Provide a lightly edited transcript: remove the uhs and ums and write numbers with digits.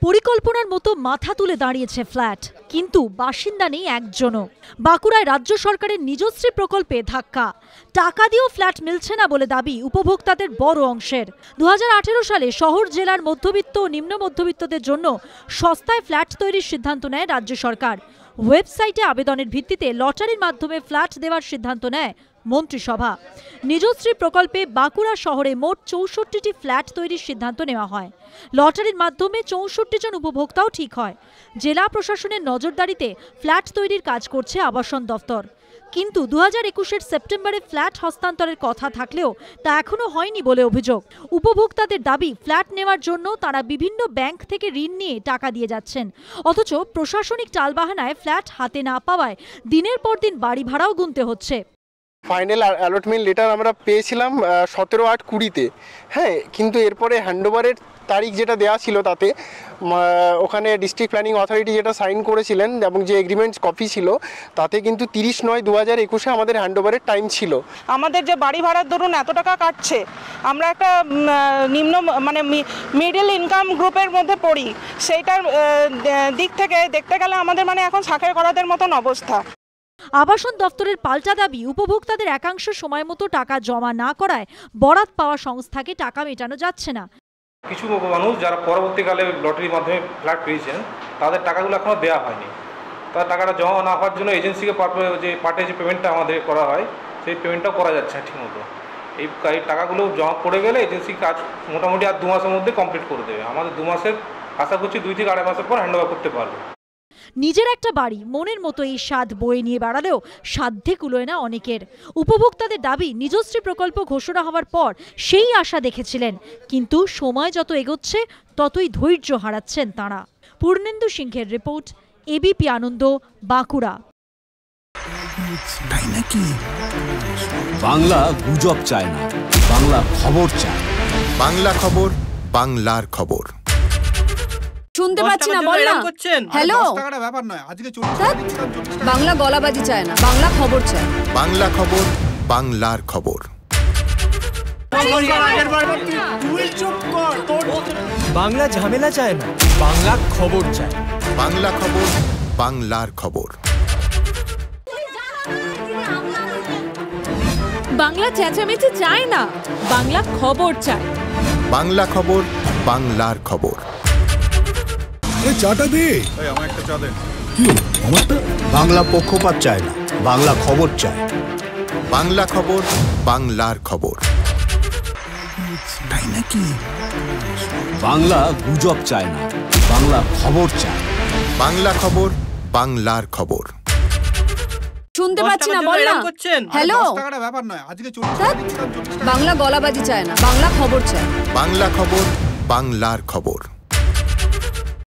পরিকল্পনার মতো মাথা তুলে দাঁড়িয়েছে ফ্ল্যাট, কিন্তু বাসিন্দা নেই একজনও। বাঁকুড়ায় রাজ্য সরকারের নিজশ্রী প্রকল্পে ধাক্কা, টাকা দিয়েও ফ্ল্যাট মিলছে না বলে দাবি উপভোক্তাদের বড় অংশের। 2018 সালে শহর জেলার মধ্যবিত্ত ও নিম্ন মধ্যবিত্তদের জন্য সস্তায় ফ্ল্যাট তৈরির সিদ্ধান্ত নেয় রাজ্য সরকার। ওয়েবসাইটে আবেদনের ভিত্তিতে লটারির মাধ্যমে ফ্ল্যাট দেওয়ার সিদ্ধান্ত নেয় মন্ত্রিসভা। নিজশ্রী প্রকল্পে বাঁকুড়া শহরে মোট 64টি ফ্ল্যাট তৈরির সিদ্ধান্ত নেওয়া হয়। লটারির মাধ্যমে 64 জন উপভোক্তাও ঠিক হয়। জেলা প্রশাসনের নজরদারিতে ফ্ল্যাট তৈরির কাজ করছে আবাসন দফতর। কিন্তু 2021-এর সেপ্টেম্বরে ফ্ল্যাট হস্তান্তরের কথা থাকলেও তা এখনো হয়নি বলে অভিযোগ। উপভোক্তাদের দাবি, ফ্ল্যাট নেওয়ার জন্য তারা বিভিন্ন ব্যাংক থেকে ঋণ নিয়ে টাকা দিয়ে যাচ্ছেন, অথচ প্রশাসনিক টালবাহানায় ফ্ল্যাট হাতে না পাওয়ায় দিনের পর দিন বাড়ি ভাড়াও গুনতে হচ্ছে। ফাইনাল অ্যালটমেন্ট লেটার আমরা পেয়েছিলাম 17/8/20-তে, হ্যাঁ, কিন্তু এরপরে হ্যান্ডওভারের তারিখ যেটা দেওয়া ছিল তাতে ওখানে ডিস্ট্রিক্ট প্ল্যানিং অথরিটি যেটা সাইন করেছিলেন এবং যে এগ্রিমেন্ট কপি ছিল তাতে কিন্তু 30/9/2021 আমাদের হ্যান্ডওভারের টাইম ছিল। আমাদের যে বাড়ি ভাড়ার ধরুন এত টাকা কাটছে, আমরা একটা নিম্ন মানে মিডল ইনকাম গ্রুপের মধ্যে পড়ি, সেইটার দিক থেকে দেখতে গেলে আমাদের মানে এখন শাখের করাদের মতন অবস্থা। আবাসন দপ্তরের পাল্টা দাবি, উপভোক্তাদের একাংশ সময় মতো টাকা জমা না করায় বরাত পাওয়া সংস্থাকে টাকা মেটানো যাচ্ছে না। কিছু মানুষ যারা পরবর্তীকালে লটারির মাধ্যমে ফ্ল্যাট পেয়েছেন তাদের টাকাগুলো এখনো দেওয়া হয়নি। তার টাকাটা জমা না হওয়ার জন্য এজেন্সিকে যে পার্টে যে পেমেন্টটা আমাদের করা হয় সেই পেমেন্টটাও করা যাচ্ছে না ঠিকমতো। এই টাকাগুলো জমা পড়ে গেলে এজেন্সি কাজ মোটামুটি আর 2 মাসের মধ্যে কমপ্লিট করে দেবে। আমাদের 2 মাসের আশা করছি 2 থেকে 2.5 মাসের পর হ্যান্ডওভার করতে পারবো। নিজের একটা বাড়ি, মনের মতো এই স্বাদ বয়ে নিয়ে বেড়ালেও সাধ্যে কুলোয় না অনেকের। উপভোক্তাদের দাবি, নিজশ্রী প্রকল্প ঘোষণা হওয়ার পর সেই আশা দেখেছিলেন, কিন্তু সময় যত এগোচ্ছে ততই ধৈর্য হারাচ্ছেন তাঁরা। পূর্ণেন্দু সিংহের রিপোর্ট, এবিপি আনন্দ, বাঁকুড়া। তাই নাকি? বাংলা গুজব চায় না, বাংলা খবর চায়। বাংলা খবর, বাংলার খবর। শুনতে পাচ্ছি না, বল না। হ্যালো, ব্যাপার নয়, আজকে বাংলা গলাবাজি চায় না, বাংলা খবর চায়। বাংলা খবর, বাংলার খবর। বাংলা ঝামেলা চায় না, বাংলা খবর চায়। বাংলা খবর, বাংলার খবর। বাংলা চেঁচামেচি চায় না, বাংলা খবর চায়। বাংলা খবর, বাংলার খবর। চাটা দে, আমার একটা চা দে। আমারটা? বাংলা পক্ষপাত চায় না, বাংলা খবর চায়। বাংলা খবর, বাংলার খবর। তাই নাকি? বাংলা গুজব চায় না, বাংলা খবর চায়। বাংলা খবর, বাংলার খবর। শুনতে পাচ্ছি না, বল না। হ্যালো, ব্যাপার নয়, আজকে বাংলা গলাবাজি চায় না, বাংলা খবর চায়। বাংলা খবর, বাংলার খবর।